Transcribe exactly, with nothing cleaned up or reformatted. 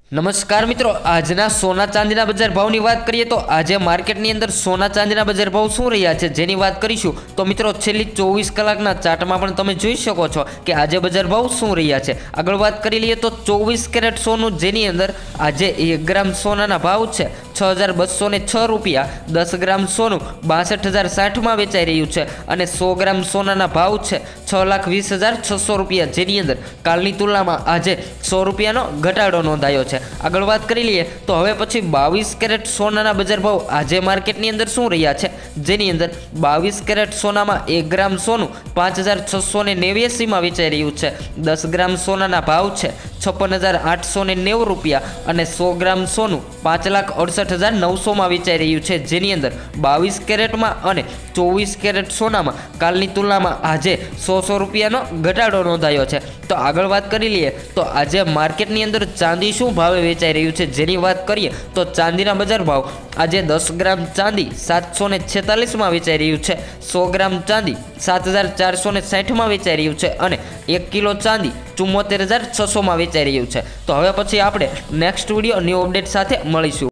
नमस्कार मित्रों, आजना सोना चांदीना बजार भावनी बात करिए तो आज मार्केटनी अंदर सोना चांदीना बजार भाव शुं रह्या छे जेनी बात करीशुं। तो मित्रों छेल्ली चौवीस कलाकना चार्टमां पण तमे जोई शको छो कि आज बजार भाव शुं रह्या छे। आगळ बात करी लईए तो चौवीस केरेट सोनुं जेनी अंदर आज एक ग्राम सोनाना भाव छे छ हज़ार बसो ने छ रुपया। दस ग्राम सोनू बासठ हज़ार साठ में वेचाई रह्यु छे अने सौ ग्राम सोनाना भाव छे छ लाख वीस हज़ार छसो रुपया, जेनी अंदर कालनी तुलनामां आज सौ रुपयानो घटाडो नोंधायो छे। आगळ बात करी लईए तो हवे पछी बावीस केरेट सोनाना बजार भाव आज मार्केटनी अंदर शुं रह्या छे, जेनी अंदर बावीस केरेट सोनामां एक ग्राम सोनू पांच हज़ार छसो ने नेव्यासी में वेचाई रह्यु छे। दस ग्राम सोनाना भाव छे छप्पन हज़ार आठ सौ ने नेव रुपया अने सौ ग्राम सोनू पांच लाख अड़सठ हज़ार नौ सौ में वेचाई रह्यु छे, जेनी अंदर बावीस केरेट में अने चौवीस केरेट सोना में कालनी तुलना में आज सौ सौ रुपयानो घटाडो नोंधायो छे। तो आगळ बात करी लीए तो आज मार्केटनी अंदर चांदी शुं भावे वेचाई रह्यु छे जेनी बात करीए तो चांदीना बजार भाव आज दस ग्राम चांदी सात सौ ने छेतालीस में वेचाई रह्यु छे। सौ ग्राम चांदी सात हज़ार चार सौ ने साठ में वेचाई रह्यु छे अने एक किलो चांदी चुम्मोतेर हज़ार छसो में वेचाई रह्यु छे। तो हवे पछी आपणे नेक्स्ट विडियो न्यू अपडेट साथे मळीशुं।